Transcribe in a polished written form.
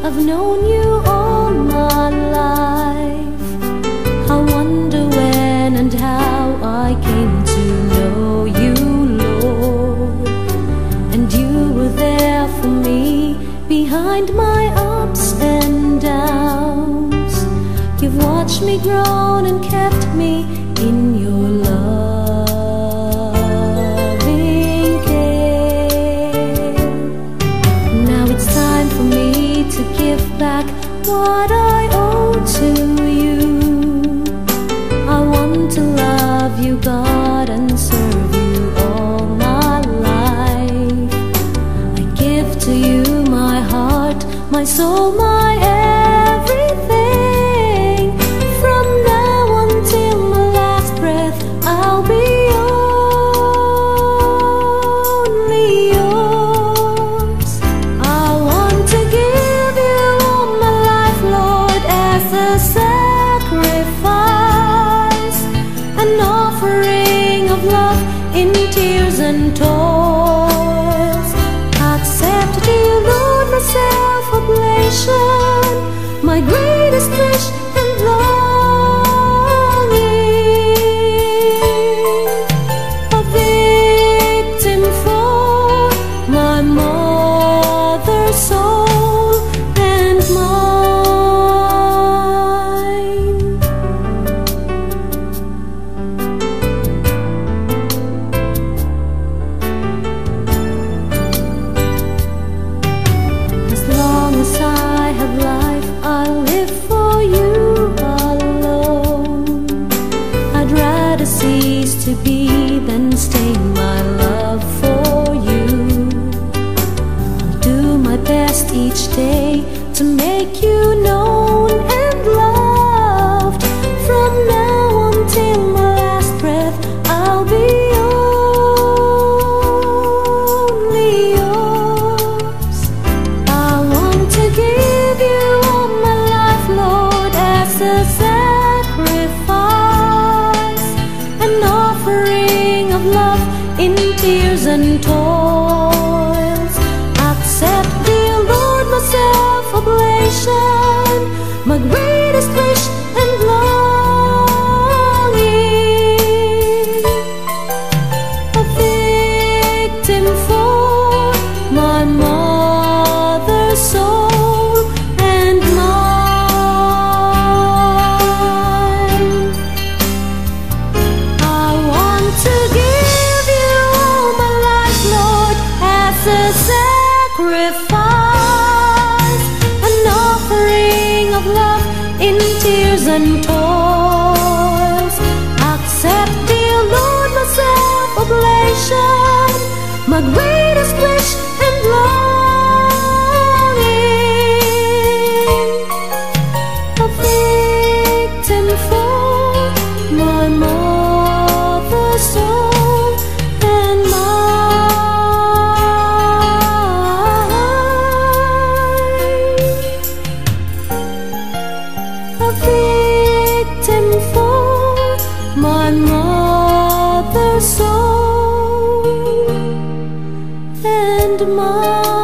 I've known you all my life. I wonder when and how I came to know you, Lord. And you were there for me behind my ups and downs. You've watched me grow and kept me in your loving care. Now it's time for me to give back what I owe to you. I want to love you, God, and serve you all my life. I give to you my heart, my soul, my everything. From now until my last breath, I'll be only yours. I want to give you all my life, Lord, as a sacrifice, an offering of love in tears and toils. Accept, dear Lord, my self-oblation, my greatest wish and longing, a victim for my mother's soul and mine. As long as I have life, I'll live for you alone. I'd rather cease to be than stain my love for you. I'll do my best each day to make you known and loved. From now until my last breath, I'll be only yours. I want to give you all my life, Lord, as a sacrifice, an offering of love in tears and toils. Accept, dear Lord, my self-oblation, my greatest wish and longing, a victim for my mother's soul and mine. I want to give you all my life, Lord, as a sacrifice, an offering of love in tears and toils. Accept, dear Lord, my self-oblation, my greatest wish and longing, a victim for my mother's soul and mine. A victim for my mother's soul and mine.